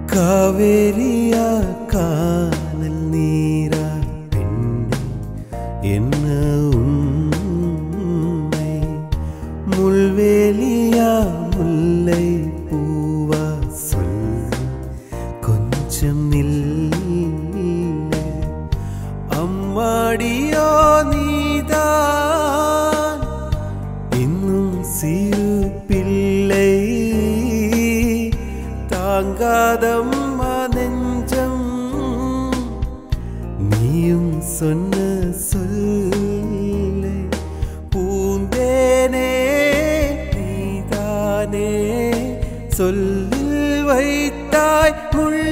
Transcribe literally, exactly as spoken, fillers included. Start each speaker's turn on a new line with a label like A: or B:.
A: காவேரியா கானல் நீரா பெண்ணே என்ன உண்மை முள்வேலியா முல்லை பூவா சொல் கொஞ்சம் நில்லை அம்மாடியோ நீதான் இன்னும் சிறு பிள்ளை தாங்காதம்மா நெஞ்சம் நீயும் சொன்ன சொல்லை பூந்தேனே நீதானே சொல்லில் வைத்தாய் முள்